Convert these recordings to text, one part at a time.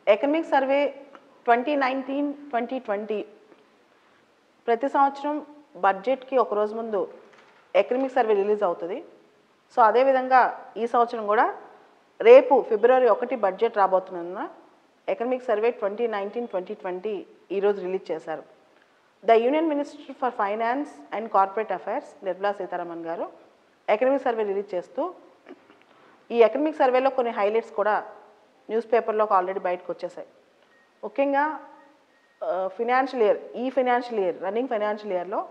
Economic survey 2019-2020 ప్రతి సంవత్సరం బడ్జెట్కి ఒక రోజు ముందు ఎకనామిక్ సర్వే రిలీజ్ అవుతుంది. సో అదేవిధంగా ఈ సంవత్సరం కూడా రేపు ఫిబ్రవరి 1 బడ్జెట్ రాబోతున్నందున ఎకనామిక్ సర్వే 2019-2020 ఈరోజు రిలీజ్ చేశారు. The union minister for finance and corporate affairs Nirmala Sitharaman garu economic survey release చేస్తూ ఈ ఎకనామిక్ సర్వేలో కొన్ని హైలైట్స్ కూడా న్యూస్ పేపర్లోకి ఆల్రెడీ బయటకు వచ్చేసాయి. ముఖ్యంగా ఫైనాన్షియల్ ఇయర్ రన్నింగ్ ఫైనాన్షియల్ ఇయర్లో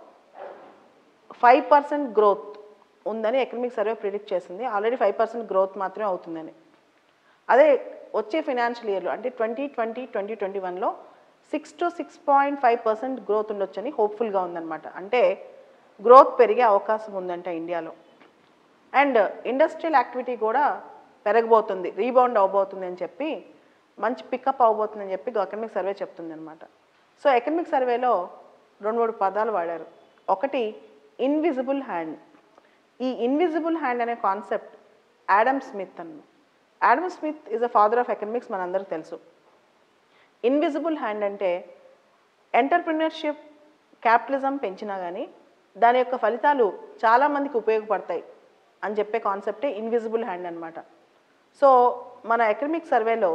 5% గ్రోత్ ఉందని ఎకనామిక్ సర్వే ప్రిడిక్ట్ చేసింది. ఆల్రెడీ 5% గ్రోత్ మాత్రమే అవుతుందని. అదే వచ్చే ఫైనాన్షియల్ ఇయర్లో అంటే 2020-2021లో 6 to 6.5% గ్రోత్ ఉండొచ్చని హోప్ఫుల్గా ఉందన్నమాట. అంటే గ్రోత్ పెరిగే అవకాశం ఉందంట ఇండియాలో. అండ్ ఇండస్ట్రియల్ యాక్టివిటీ కూడా పెరగబోతుంది, రీబౌండ్ అవబోతుంది అని చెప్పి, మంచి పికప్ అవబోతుందని చెప్పి ఎకనామిక్ సర్వే చెప్తుంది అనమాట. సో ఎకనామిక్ సర్వేలో 2-3 పదాలు వాడారు. ఒకటి ఇన్విజిబుల్ హ్యాండ్. ఈ ఇన్విజిబుల్ హ్యాండ్ అనే కాన్సెప్ట్ ఆడమ్ స్మిత్ అన్న. Adam Smith is a father of economics, మనందరికీ తెలుసు. ఇన్విజిబుల్ హ్యాండ్ అంటే ఎంటర్ప్రినర్షిప్, క్యాపిటలిజం పెంచినా కానీ దాని యొక్క ఫలితాలు చాలామందికి ఉపయోగపడతాయి అని చెప్పే కాన్సెప్టే ఇన్విజిబుల్ హ్యాండ్ అనమాట. సో మన ఎకనామిక్ సర్వేలో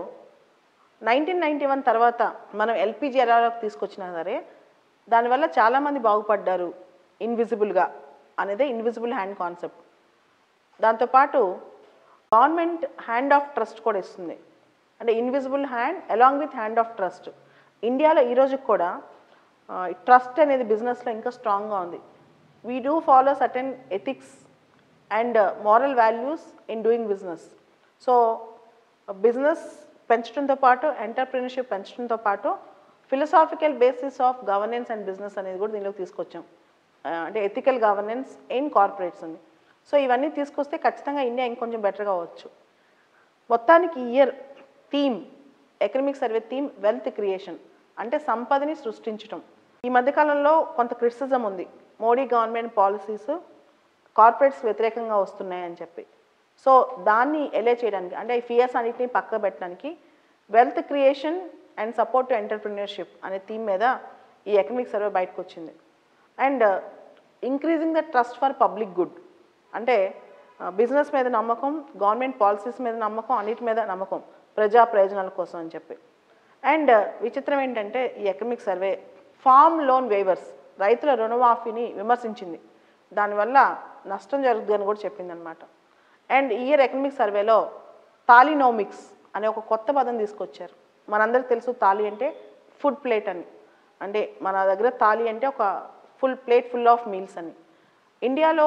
1991 తర్వాత మనం ఎల్పిజి ఎరాలోకి తీసుకొచ్చినా సరే దానివల్ల చాలామంది బాగుపడ్డారు ఇన్విజిబుల్గా అనేదే ఇన్విజిబుల్ హ్యాండ్ కాన్సెప్ట్. దాంతోపాటు గవర్నమెంట్ హ్యాండ్ ఆఫ్ ట్రస్ట్ కూడా ఇస్తుంది. అంటే invisible hand along with hand of trust. ఇండియాలో ఈరోజు కూడా ట్రస్ట్ అనేది బిజినెస్లో ఇంకా స్ట్రాంగ్గా ఉంది. We do follow certain ethics and moral values in doing business. So business పెంచడంతో పాటు ఎంటర్ప్రినర్షిప్ పెంచడంతో పాటు philosophical basis of governance and business అనేది కూడా దీనిలోకి తీసుకొచ్చాం. అంటే ఎథికల్ గవర్నెన్స్ ఇన్ కార్పొరేట్స్ అని. సో ఇవన్నీ తీసుకొస్తే ఖచ్చితంగా ఇండియా ఇంకొంచెం బెటర్గా అవ్వచ్చు. మొత్తానికి year theme, economic survey theme wealth creation, అంటే సంపదని సృష్టించడం. ఈ మధ్యకాలంలో కొంత క్రిటిసిజం ఉంది, మోడీ గవర్నమెంట్ పాలసీస్ కార్పొరేట్స్ వ్యతిరేకంగా వస్తున్నాయని చెప్పి. సో దాన్ని ఎలే చేయడానికి, అంటే ఈ ఫియర్స్ అన్నింటినీ పక్క పెట్టడానికి wealth creation and support to entrepreneurship అనే థీమ్ మీద ఈ ఎకనామిక్ సర్వే బయటకు వచ్చింది. And increasing the trust for public good, అంటే బిజినెస్ మీద నమ్మకం, గవర్నమెంట్ పాలసీస్ మీద నమ్మకం, అన్నిటి మీద నమ్మకం, ప్రజా ప్రయోజనాల కోసం అని చెప్పి. అండ్ విచిత్రం ఏంటంటే ఈ economic survey farm loan waivers, రైతుల రుణమాఫీని విమర్శించింది. దానివల్ల నష్టం జరుగుతుందని కూడా చెప్పింది అనమాట. అండ్ ఈ ఇయర్ ఎకనామిక్ సర్వేలో థాలీనోమిక్స్ అనే ఒక కొత్త పదం తీసుకొచ్చారు. మనందరికీ తెలుసు థాలీ అంటే ఫుడ్ ప్లేట్ అని. అంటే మన దగ్గర థాలీ అంటే ఒక full plate full of meals అని. ఇండియాలో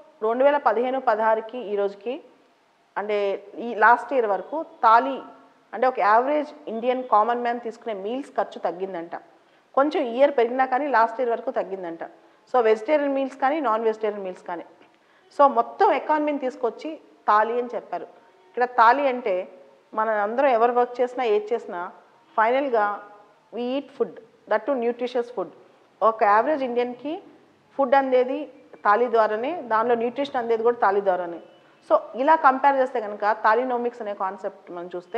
2015-16కి ఈ రోజుకి, అంటే ఈ లాస్ట్ ఇయర్ వరకు థాలీ అంటే ఒక యావరేజ్ ఇండియన్ కామన్ మ్యాన్ తీసుకునే మీల్స్ ఖర్చు తగ్గిందంట. కొంచెం ఇయర్ పెరిగినా కానీ లాస్ట్ ఇయర్ వరకు తగ్గిందంట. సో వెజిటేరియన్ మీల్స్ కానీ నాన్ వెజిటేరియన్ మీల్స్ కానీ. సో మొత్తం ఎకానమీని తీసుకొచ్చి థాలీ అని చెప్పారు. ఇక్కడ థాలీ అంటే మన అందరం ఎవరు వర్క్ చేసినా ఏది చేసినా ఫైనల్గా we eat food, that to nutritious food. ఒక యావరేజ్ ఇండియన్కి ఫుడ్ అందేది థాలీ ద్వారానే, దానిలో న్యూట్రిషన్ అందేది కూడా థాలీ ద్వారానే. సో ఇలా కంపేర్ చేస్తే కనుక థాలీనోమిక్స్ అనే కాన్సెప్ట్ మనం చూస్తే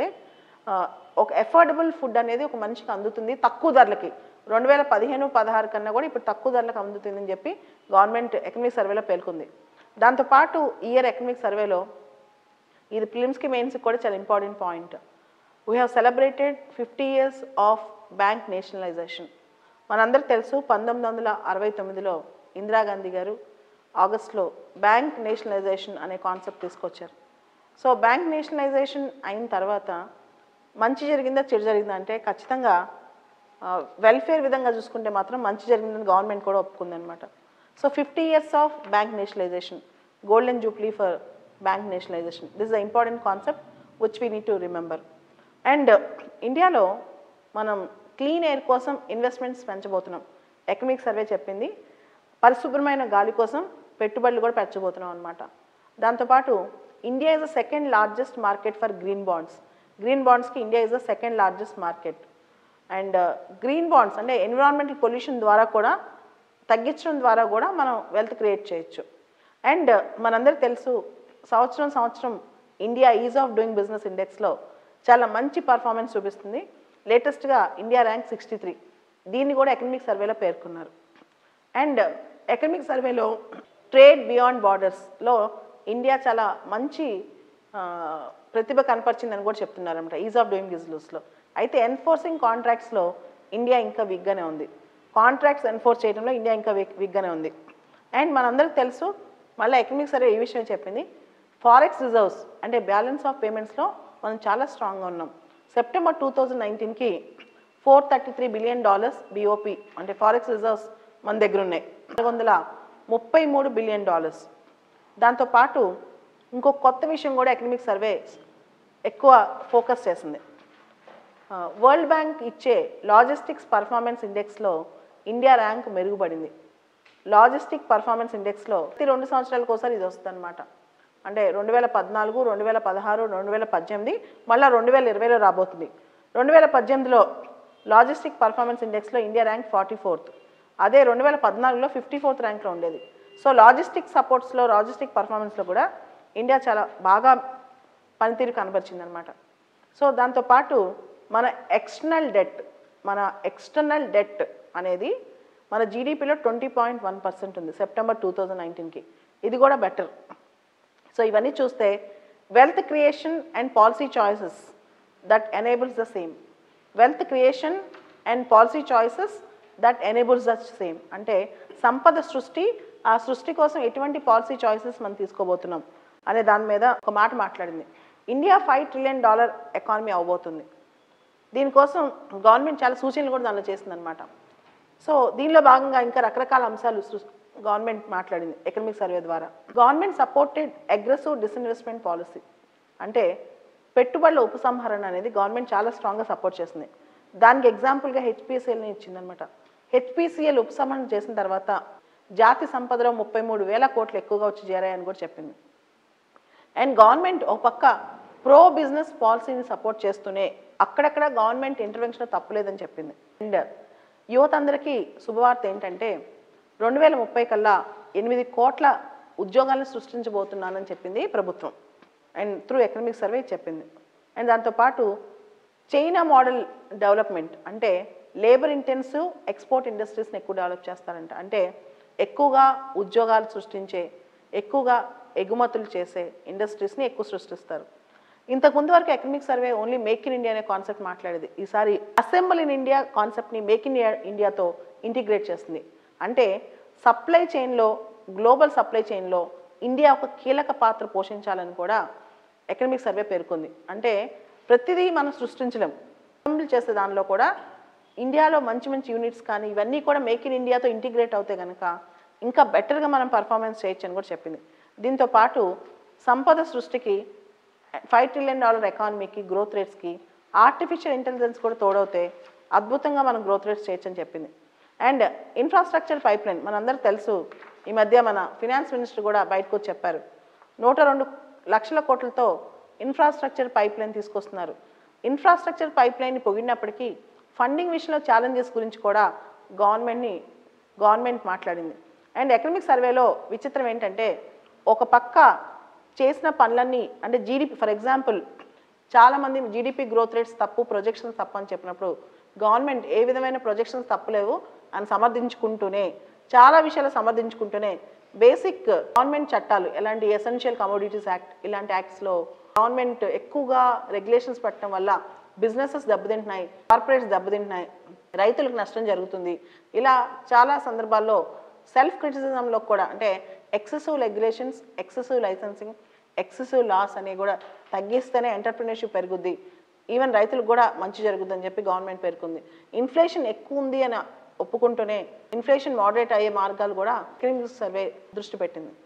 ఒక ఎఫోర్డబుల్ ఫుడ్ అనేది ఒక మనిషికి అందుతుంది తక్కువ ధరలకి. 2015-16 కన్నా కూడా ఇప్పుడు తక్కువ ధరలకు అందుతుందని చెప్పి గవర్నమెంట్ ఎకనామిక్ సర్వేలో పేర్కొంది. దాంతోపాటు ఇయర్ ఎకనామిక్ సర్వేలో ఇది ప్రిలిమ్స్కి మెయిన్స్కి కూడా చాలా important point. We have celebrated 50 years of bank nationalization. మనందరికీ తెలుసు 1969లో ఇందిరాగాంధీ గారు ఆగస్టులో బ్యాంక్ నేషనలైజేషన్ అనే కాన్సెప్ట్ తీసుకొచ్చారు. సో బ్యాంక్ నేషనలైజేషన్ అయిన తర్వాత మంచి జరిగిందా చెడు జరిగిందా అంటే ఖచ్చితంగా వెల్ఫేర్ విధంగా చూసుకుంటే మాత్రం మంచి జరిగిందని గవర్నమెంట్ కూడా ఒప్పుకుందనమాట. So 50 years of bank nationalization, golden jubilee for bank nationalization. This is a important concept which we need to remember. And ఇండియాలో మనం క్లీన్ ఎయిర్ కోసం ఇన్వెస్ట్మెంట్స్ పెంచబోతున్నాం. ఎకనామిక్ సర్వే చెప్పింది పరిశుభ్రమైన గాలి కోసం పెట్టుబడులు కూడా పెంచబోతున్నాం అనమాట. దాంతోపాటు India is the second largest market for green bonds. Green బాండ్స్కి India is the second largest market. And green bonds అంటే ఎన్విరాన్మెంటల్ పొల్యూషన్ ద్వారా కూడా తగ్గించడం ద్వారా కూడా మనం వెల్త్ క్రియేట్ చేయొచ్చు. అండ్ మనందరికీ తెలుసు సంవత్సరం India is of doing business ఇండెక్స్లో చాలా మంచి పర్ఫార్మెన్స్ చూపిస్తుంది. లేటెస్ట్గా ఇండియా ర్యాంక్ 63. దీన్ని కూడా ఎకనమిక్ సర్వేలో పేర్కొన్నారు. అండ్ ఎకనమిక్ సర్వేలో ట్రేడ్ బియాండ్ బార్డర్స్లో ఇండియా చాలా మంచి ప్రతిభ కనపరిచిందని కూడా చెప్తున్నారన్నమాట ఈజ్ ఆఫ్ డూయింగ్ బిజినెస్లో. అయితే ఎన్ఫోర్సింగ్ కాంట్రాక్ట్స్లో ఇండియా ఇంకా వీక్గానే ఉంది. కాంట్రాక్ట్స్ ఎన్ఫోర్స్ చేయడంలో ఇండియా ఇంకా వీక్గానే ఉంది. అండ్ మనందరికీ తెలుసు, మళ్ళీ ఎకనమిక్ సర్వే ఈ విషయం చెప్పింది, ఫారెక్స్ రిజర్వ్స్ అంటే బ్యాలెన్స్ ఆఫ్ పేమెంట్స్లో మనం చాలా స్ట్రాంగ్గా ఉన్నాం. సెప్టెంబర్ 2019కి $433 బిలియన్ BOP అంటే ఫారెక్స్ రిజర్వ్స్ మన దగ్గర ఉన్నాయి. $433 బిలియన్. దాంతోపాటు ఇంకో కొత్త విషయం కూడా ఎకనమిక్ సర్వే ఎక్కువ ఫోకస్ చేసింది. వరల్డ్ బ్యాంక్ ఇచ్చే లాజిస్టిక్స్ పర్ఫార్మెన్స్ ఇండెక్స్లో ఇండియా ర్యాంక్ మెరుగుపడింది. లాజిస్టిక్ పర్ఫార్మెన్స్ ఇండెక్స్లో ప్రతి 2 సంవత్సరాలకు ఒకసారి ఇది వస్తుంది అనమాట. అంటే 2014, 2016, 2018, మళ్ళీ 2020లో రాబోతుంది. 2018లో లాజిస్టిక్ పర్ఫార్మెన్స్ ఇండెక్స్లో ఇండియా ర్యాంక్ 44th. అదే 2014లో 54th ర్యాంక్లో ఉండేది. సో లాజిస్టిక్ సపోర్ట్స్లో, లాజిస్టిక్ పర్ఫార్మెన్స్లో కూడా ఇండియా చాలా బాగా పనితీరు కనబరిచిందనమాట. సో దాంతోపాటు మన ఎక్స్టర్నల్ డెట్ అనేది మన జీడిపిలో 20.1% ఉంది సెప్టెంబర్ 2019కి. ఇది కూడా బెటర్. సో ఇవన్నీ చూస్తే wealth creation and policy choices that enables the same. Wealth creation and policy choices that enables the same అంటే సంపద సృష్టి, ఆ సృష్టి కోసం ఎటువంటి పాలసీ చాయిసెస్ మనం తీసుకోబోతున్నాం అనే దాని మీద ఒక మాట మాట్లాడింది. ఇండియా $5 ట్రిలియన్ ఎకానమీ అవబోతుంది. దీనికోసం గవర్నమెంట్ చాలా సూచనలు కూడా దానిలో చేసిందనమాట. సో దీనిలో భాగంగా ఇంకా రకరకాల అంశాలు గవర్నమెంట్ మాట్లాడింది ఎకనమిక్ సర్వే ద్వారా. Government supported aggressive disinvestment policy అంటే పెట్టుబడుల ఉపసంహరణ అనేది గవర్నమెంట్ చాలా స్ట్రాంగ్గా సపోర్ట్ చేస్తుంది. దానికి ఎగ్జాంపుల్గా హెచ్పిసిఎల్ని ఇచ్చిందనమాట. హెచ్పిసిఎల్ ఉపసంహరణ చేసిన తర్వాత జాతి సంపదలో 33,000 కోట్లు ఎక్కువగా వచ్చి చేరాయని కూడా చెప్పింది. అండ్ గవర్నమెంట్ ఒక పక్క ప్రో బిజినెస్ పాలసీని సపోర్ట్ చేస్తూనే అక్కడక్కడ గవర్నమెంట్ ఇంటర్వెన్షన్ తప్పులేదని చెప్పింది. అండ్ యువత అందరికీ శుభవార్త ఏంటంటే 2030 కల్లా 8 కోట్ల ఉద్యోగాలను సృష్టించబోతున్నానని చెప్పింది ప్రభుత్వం. అండ్ త్రూ ఎకనమిక్ సర్వే చెప్పింది. అండ్ దాంతోపాటు చైనా మోడల్ డెవలప్మెంట్ అంటే లేబర్ ఇంటెన్సివ్ ఎక్స్పోర్ట్ ఇండస్ట్రీస్ని ఎక్కువ డెవలప్ చేస్తారంట. అంటే ఎక్కువగా ఉద్యోగాలు సృష్టించే, ఎక్కువగా ఎగుమతులు చేసే ఇండస్ట్రీస్ని ఎక్కువ సృష్టిస్తారు. ఇంతకుముందు వరకు economic survey only make in India అనే కాన్సెప్ట్ మాట్లాడేది. ఈసారి అసెంబుల్ ఇన్ ఇండియా కాన్సెప్ట్ని మేక్ ఇన్ ఇండియాతో ఇంటిగ్రేట్ చేస్తుంది. అంటే సప్లై చైన్లో, గ్లోబల్ సప్లై చైన్లో ఇండియా ఒక కీలక పాత్ర పోషించాలని కూడా ఎకనమిక్ సర్వే పేర్కొంది. అంటే ప్రతిదీ మనం సృష్టించలేం, అసెంబుల్ చేసే దానిలో కూడా ఇండియాలో మంచి మంచి యూనిట్స్ కానీ ఇవన్నీ కూడా మేక్ ఇన్ ఇండియాతో ఇంటిగ్రేట్ అవుతే కనుక ఇంకా బెటర్గా మనం పర్ఫార్మెన్స్ చేయొచ్చు అని కూడా చెప్పింది. దీంతో పాటు సంపద సృష్టికి $5 ట్రిలియన్ ఎకానమీకి గ్రోత్ రేట్స్కి ఆర్టిఫిషియల్ ఇంటెలిజెన్స్ కూడా తోడవుతే అద్భుతంగా మనం గ్రోత్ రేట్స్ చేయొచ్చని చెప్పింది. అండ్ ఇన్ఫ్రాస్ట్రక్చర్ పైప్ లైన్ మనందరూ తెలుసు, ఈ మధ్య మన ఫినాన్స్ మినిస్టర్ కూడా బయటకు వచ్చి చెప్పారు, 102 లక్షల కోట్లతో ఇన్ఫ్రాస్ట్రక్చర్ పైప్ లైన్ తీసుకొస్తున్నారు. ఇన్ఫ్రాస్ట్రక్చర్ పైప్ లైన్ని పొగిడినప్పటికీ ఫండింగ్ విషయంలో ఛాలెంజెస్ గురించి కూడా గవర్నమెంట్ మాట్లాడింది. అండ్ ఎకనమిక్ సర్వేలో విచిత్రం ఏంటంటే ఒక పక్క చేసిన పనులన్నీ అంటే జీడిపి, ఫర్ ఎగ్జాంపుల్ చాలామంది జీడిపి గ్రోత్ రేట్స్ తప్పు, ప్రొజెక్షన్స్ తప్పు అని చెప్పినప్పుడు గవర్నమెంట్ ఏ విధమైన ప్రొజెక్షన్స్ తప్పులేవు అని సమర్థించుకుంటూనే, చాలా విషయాలు సమర్థించుకుంటూనే బేసిక్ గవర్నమెంట్ చట్టాలు ఎలాంటి ఎసెన్షియల్ కమోడిటీస్ యాక్ట్ ఇలాంటి యాక్ట్స్లో గవర్నమెంట్ ఎక్కువగా రెగ్యులేషన్స్ పెట్టడం వల్ల బిజినెసెస్ దెబ్బతింటున్నాయి, కార్పొరేట్స్ దెబ్బతింటున్నాయి, రైతులకు నష్టం జరుగుతుంది. ఇలా చాలా సందర్భాల్లో సెల్ఫ్ క్రిటిసిజంలో కూడా అంటే excessive regulations, excessive licensing, excessive laws అనేవి కూడా తగ్గిస్తేనే ఎంటర్ప్రినర్షిప్ పెరుగుద్ది, ఈవెన్ రైతులకు కూడా మంచి జరుగుద్దని చెప్పి గవర్నమెంట్ పేర్కొంది. ఇన్ఫ్లేషన్ ఎక్కువ ఉంది అని ఒప్పుకుంటూనే ఇన్ఫ్లేషన్ మోడరేట్ అయ్యే మార్గాలు కూడా ఎకనమిక్ సర్వే దృష్టి పెట్టింది.